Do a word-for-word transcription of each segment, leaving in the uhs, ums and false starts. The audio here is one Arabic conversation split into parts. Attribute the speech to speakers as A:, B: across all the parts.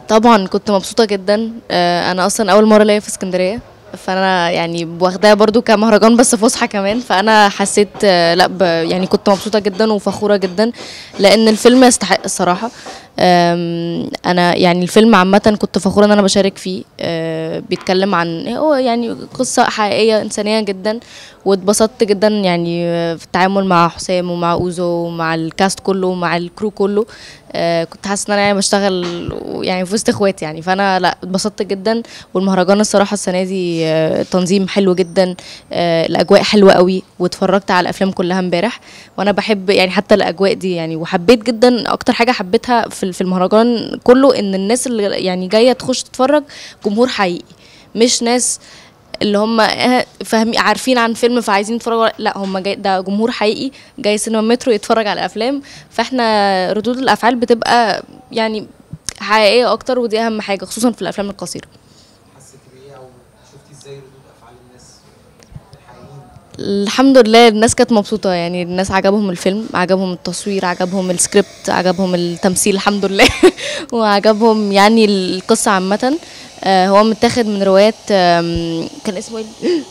A: طبعا كنت مبسوطه جدا. آه، انا اصلا اول مره ليا في اسكندريه، فانا يعني واخداها برضو كمهرجان بس فسحه كمان. فانا حسيت آه، لا ب- يعني كنت مبسوطه جدا وفخوره جدا لان الفيلم يستحق الصراحه. آم، انا يعني الفيلم عامه كنت فخوره ان انا بشارك فيه. آه، بيتكلم عن هو يعني قصه حقيقيه انسانيه جدا، واتبسطت جدا يعني آه، في التعامل مع حسام ومع اوزو ومع الكاست كله ومع الكرو كله. آه، كنت حاسه ان انا يعني بشتغل يعني في وسط اخواتي يعني. فانا لا اتبسطت جدا. والمهرجان الصراحه السنه دي آه، تنظيم حلو جدا. آه، الاجواء حلوه قوي، واتفرجت على الافلام كلها امبارح. وانا بحب يعني حتى الاجواء دي يعني. وحبيت جدا اكتر حاجه حبيتها في في المهرجان كله ان الناس اللي يعني جايه تخش تتفرج جمهور حقيقي، مش ناس اللي هم فاهمين عارفين عن فيلم فعايزين يتفرجوا. لا، هم جاي ده جمهور حقيقي جاي سينما مترو يتفرج على افلام. فاحنا ردود الافعال بتبقى يعني حقيقيه اكتر، ودي اهم حاجه خصوصا في الافلام القصيره.
B: حسيتي بايه او شفتي ازاي ردود افعال الناس الحقيقيين؟
A: الحمد لله الناس كانت مبسوطة يعني. الناس عجبهم الفيلم، عجبهم التصوير، عجبهم السكريبت، عجبهم التمثيل الحمد لله وعجبهم يعني القصة عامة. آه، هو متاخد من روايات. آم، كان اسمه ايه؟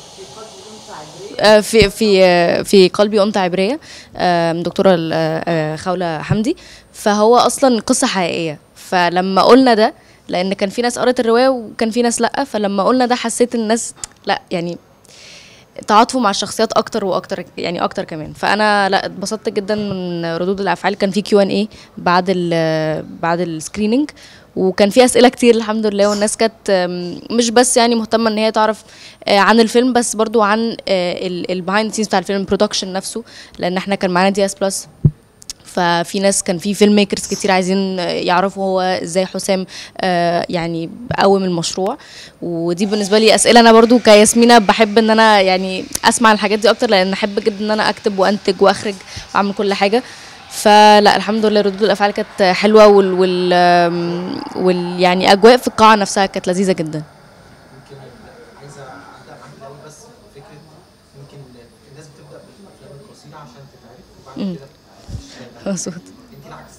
A: آه، في في آه، في قلبي أنثى عبرية. آم، دكتورة ال- آه، آه، خولة حمدي. فهو أصلا قصة حقيقية. فلما قلنا ده، لأن كان في ناس قرأت الرواية وكان في ناس لأ، فلما قلنا ده حسيت الناس لأ يعني تعاطفوا مع الشخصيات اكتر واكتر يعني اكتر كمان. فانا لا اتبسطت جدا من ردود الافعال. كان في كيو ان اي بعد ال بعد السكريننج، وكان في اسئله كتير الحمد لله. والناس كانت آم، مش بس يعني مهتمه ان هي تعرف آه، عن الفيلم، بس برضو عن البيهايند سينز بتاع الفيلم، البرودكشن نفسه. لان احنا كان معانا دي اس بلس. ففي ناس كان في فيلم ميكرز كتير عايزين يعرفوا هو ازاي حسام آه، يعني قوم المشروع. ودي بالنسبه لي اسئله انا برضو كياسمينه بحب ان انا يعني اسمع الحاجات دي اكتر، لان احب جدا ان انا اكتب وانتج واخرج واعمل كل حاجه. فلا الحمد لله ردود الافعال كانت حلوه، وال, وال, آم، وال يعني اجواء في القاعه نفسها كانت لذيذه جدا.
B: يمكن عايزه ابدا معاك الاول بس فكره. يمكن الناس بتبدا بالافلام القصيره عشان تتعرف وبعد
A: مم.
B: كده تشتغل.
A: مظبوط.
B: انت العكس.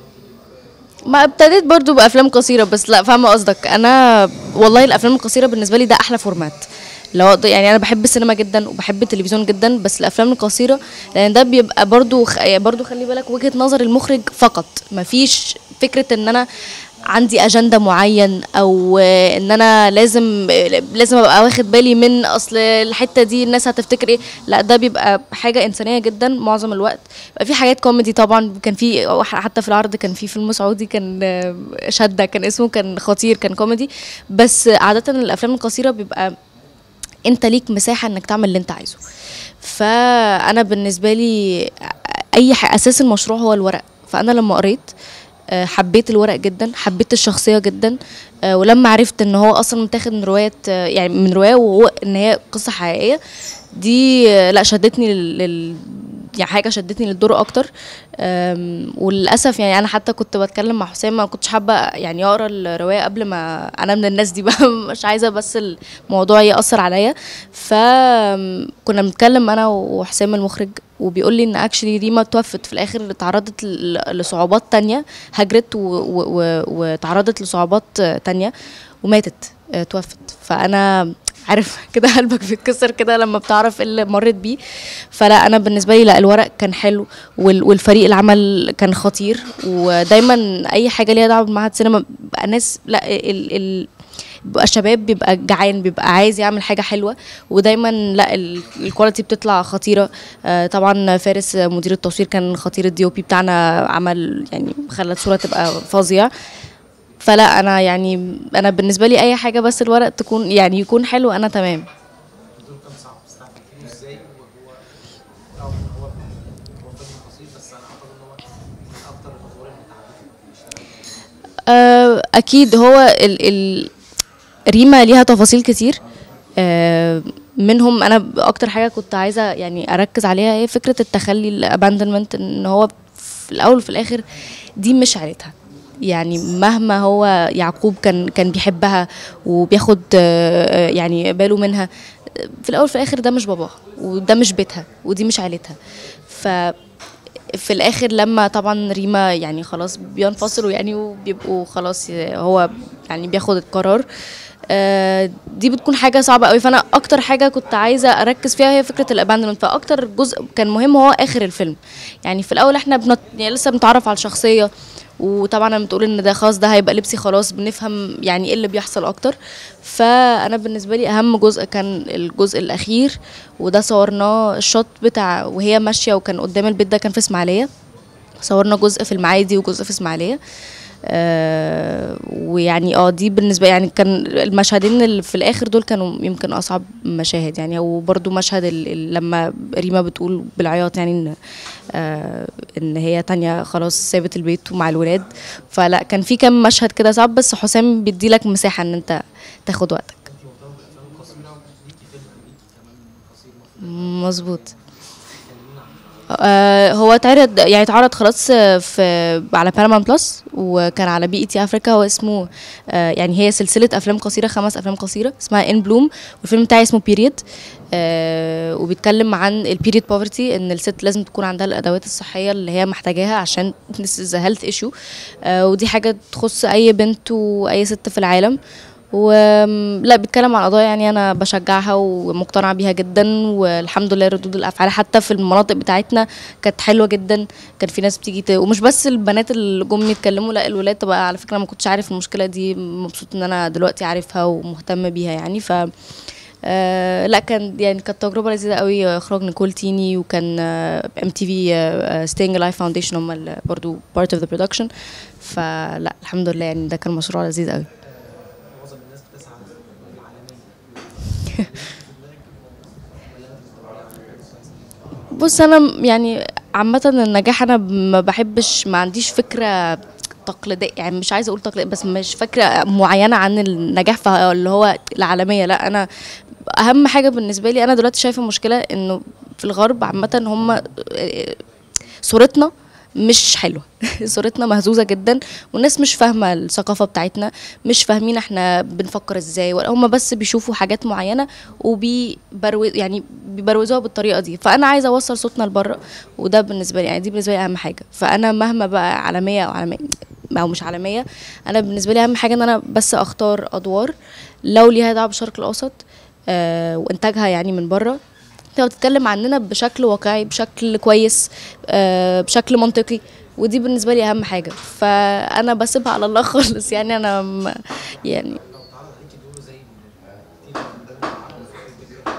A: ما ابتديت برضو بافلام قصيره بس. لا فاهمه قصدك. انا والله الافلام القصيره بالنسبه لي ده احلى فورمات. لو أقدر- يعني انا بحب السينما جدا وبحب التلفزيون جدا، بس الافلام القصيره لان ده بيبقى برضو خ... يعني برضو خلي بالك وجهه نظر المخرج فقط. مفيش فكره ان انا عندي اجنده معين، او آه، ان انا لازم آه، لازم ابقى واخد بالي من اصل الحته دي الناس هتفتكر ايه. لا ده بيبقى حاجه انسانيه جدا معظم الوقت. بيبقى في حاجات كوميدي طبعا. كان في حتى في العرض كان في فيلم سعودي كان آه، شده كان اسمه، كان خطير، كان كوميدي. بس عاده الافلام القصيره بيبقى انت ليك مساحه انك تعمل اللي انت عايزه. فانا بالنسبه لي اي ح- اساس المشروع هو الورق. فانا لما قريت آه، حبيت الورق جدا، حبيت الشخصيه جدا. آه، ولما عرفت ان هو اصلا متاخد من روايه آه، يعني من روايه، وهو ان هي قصه حقيقيه، دي آه، لا شدتني لل لل- يعني حاجه شدتني للدور اكتر. أم، وللاسف يعني انا حتى كنت بتكلم مع حسام ما كنتش حابه يعني اقرا الروايه قبل ما انا من الناس دي بقى مش عايزه بس الموضوع ياثر عليا. فكنا بنتكلم انا وحسام المخرج، وبيقول لي ان اكشلي ريما توفت في الاخر. اتعرضت ل- لصعوبات تانية، هجرت و- و- و- واتعرضت لصعوبات تانية وماتت. آه، توفت. فانا عارف كده قلبك بيتكسر كده لما بتعرف إيه اللي مريت بيه. فلا انا بالنسبه لي لا الورق كان حلو، وال- والفريق العمل كان خطير. ودايما اي حاجه ليها دعوه بمعهد سينما بقى ناس لا ال ال بيبقى شباب بيبقى جعان بيبقى عايز يعمل حاجه حلوه. ودايما لا ال- الكواليتي بتطلع خطيره. آه، طبعا فارس آه، مدير التصوير كان خطير. الدي او بي بتاعنا عمل يعني خلى الصوره تبقى فظيعه. فلا انا يعني انا بالنسبه لي اي حاجه بس الورق تكون يعني يكون حلو انا تمام.
B: الدور كان صعب استعملتيه ازاي وهو رغم ان هو هو فيلم قصير بس انا اعتقد ان هو من اكتر الادوار المتعبه.
A: آه، اكيد هو ال ال ريما ليها تفاصيل كتير. آه، منهم انا اكتر حاجه كنت عايزه يعني اركز عليها هي فكره التخلي، الاباندمنت. ان هو في الاول وفي الاخر دي مش عيلتها. يعني مهما هو يعقوب كان كان بيحبها وبياخد آه، يعني باله منها، في الاول وفي الاخر ده مش باباها وده مش بيتها ودي مش عيلتها. ف في الاخر لما طبعا ريما يعني خلاص بينفصلوا يعني وبيبقوا خلاص هو يعني بياخد القرار، آه، دي بتكون حاجه صعبه قوي. فانا اكتر حاجه كنت عايزه اركز فيها هي فكره الاباندمنت، فاكتر جزء كان مهم هو اخر الفيلم. يعني في الاول احنا بنت... يعني لسه بنتعرف على الشخصيه، وطبعا لما بتقول ان ده خلاص ده هيبقى لبسي خلاص بنفهم يعني ايه اللي بيحصل اكتر. فانا بالنسبه لي اهم جزء كان الجزء الاخير، وده صورناه الشوت بتاع وهي ماشيه وكان قدام البيت، ده كان في اسماعيليه. صورنا جزء في المعادي وجزء في اسماعيليه. آه ويعني اه دي بالنسبه يعني كان المشهدين اللي في الاخر دول كانوا يمكن اصعب مشاهد يعني. وبرده مشهد ال- ال- لما ريما بتقول بالعياط يعني ان آه ان هي تانية خلاص سابت البيت ومع الولاد. فلا كان في كام مشهد كده صعب، بس حسام بيدي لك مساحه ان انت تاخد وقتك.
B: انت مرتبطه بالافلام القصيره وليكي فيلم امريكي كمان قصير المفروض
A: مظبوط.
B: تكلمينا عنه.
A: آه هو اتعرض يعني اتعرض خلاص آه، في على بارامون بلس، وكان على بي اي تي افريكا. هو اسمه آه يعني هي سلسله افلام قصيره، خمس افلام قصيره اسمها ان بلوم، والفيلم بتاعي اسمه بيريد. آه وبيتكلم عن البيريد بوفرتي، ان الست لازم تكون عندها الادوات الصحيه اللي هي محتاجاها عشان ذا هيلث ايشو. ودي حاجه تخص اي بنت واي ست في العالم. ولا بيتكلم عن قضايا يعني انا بشجعها ومقتنعه بيها جدا، والحمد لله ردود الافعال حتى في المناطق بتاعتنا كانت حلوه جدا. كان في ناس بتيجي ت... ومش بس البنات اللي جم يتكلموا، لا الولاد. طب على فكره ما كنتش عارف المشكله دي، مبسوط ان انا دلوقتي عارفها ومهتمه بيها يعني. ف آه لا كان يعني كانت تجربه لذيذه قوي. اخراج نيكول تيني، وكان ام تي في ستينج لايف فاونديشن هم اللي برضو بارت اوف ذا برودكشن. فلا الحمد لله يعني ده كان مشروع لذيذ قوي.
B: معظم الناس بتسعى للعالميه.
A: بص انا يعني عامه النجاح انا ما بحبش، ما عنديش فكره تقليديه يعني، مش عايزه اقول تقليديه بس مش فكره معينه عن النجاح فاللي هو العالميه. لا انا اهم حاجه بالنسبه لي، انا دلوقتي شايفه مشكله انه في الغرب عامه هم صورتنا مش حلوه صورتنا مهزوزه جدا، والناس مش فاهمه الثقافه بتاعتنا، مش فاهمين احنا بنفكر ازاي، ولا هم بس بيشوفوا حاجات معينه وبيبروز يعني بيبروزوها بالطريقه دي. فانا عايزه اوصل صوتنا لبره، وده بالنسبه لي يعني دي بالنسبه لي اهم حاجه. فانا مهما بقى عالميه او عالميه او مش عالميه، انا بالنسبه لي اهم حاجه ان انا بس اختار ادوار لو ليها دعوه بالشرق الاوسط آه وانتاجها يعني من بره، لو بتتكلم عننا بشكل واقعي بشكل كويس آه بشكل منطقي. ودي بالنسبه لي اهم حاجه، فانا بسيبها على الله خالص يعني. انا م- يعني
B: لو اتعرض عليكي دور زي كتير من ضمن العالم في فكره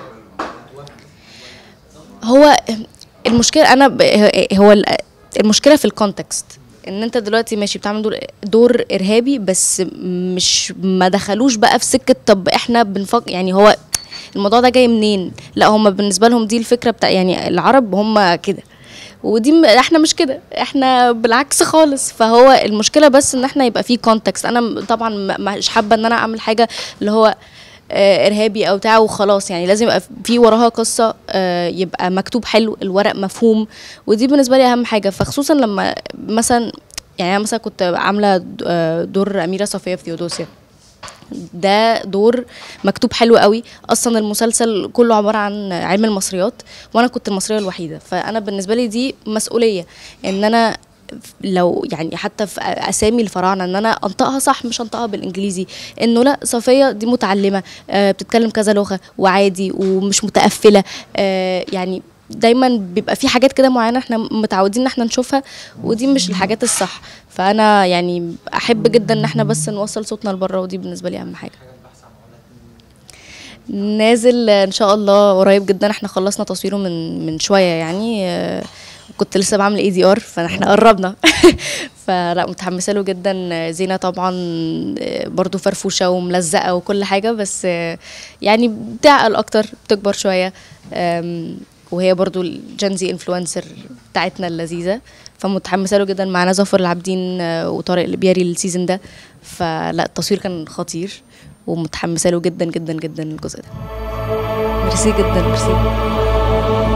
B: هتوافقي؟
A: هو المشكله انا ب- هو ال- المشكله في الكونتكست، ان انت دلوقتي ماشي بتعمل دور دور ارهابي، بس مش ما دخلوش بقى في سكه طب احنا بنفكر يعني هو الموضوع ده جاي منين. لا هم بالنسبه لهم دي الفكره بتاع يعني العرب هم كده، ودي م- احنا مش كده، احنا بالعكس خالص. فهو المشكله بس ان احنا يبقى فيه كونتكست. انا م- طبعا م- مش حابه ان انا اعمل حاجه اللي هو آه، ارهابي او بتاع وخلاص يعني. لازم يبقى في وراها قصه، آه، يبقى مكتوب حلو، الورق مفهوم، ودي بالنسبه لي اهم حاجه. فخصوصا لما مثلا يعني انا مثلا كنت عامله د- آه، دور اميره صفيه في ثيودوسيا. ده دور مكتوب حلو قوي، اصلا المسلسل كله عباره عن علم المصريات، وانا كنت المصريه الوحيده. فانا بالنسبه لي دي مسؤوليه ان انا لو يعني حتى في اسامي الفراعنه ان انا انطقها صح، مش انطقها بالانجليزي. انه لا صفيه دي متعلمه آه بتتكلم كذا لغه وعادي ومش متقفله آه يعني. دايما بيبقى في حاجات كده معينه احنا متعودين ان احنا نشوفها، ودي مش الحاجات الصح. فانا يعني احب جدا ان احنا بس نوصل صوتنا لبره، ودي بالنسبه لي اهم حاجه. نازل ان شاء الله قريب جدا. احنا خلصنا تصويره من من شويه يعني آه، كنت لسه بعمل اي دي ار، فاحنا قربنا فلا متحمسه له جدا. زينه طبعا آه، برضو فرفوشه وملزقه وكل حاجه، بس آه، يعني بتعقل اكتر بتكبر شويه. آم، وهي برضو الجنزي انفلونسر بتاعتنا اللذيذه، فمتحمسه له جدا. معانا ظافر العابدين آه، وطارق البياري السيزون ده. فلا التصوير كان خطير، ومتحمسه له جدا جدا جدا الجزء ده. ميرسي جدا، ميرسي.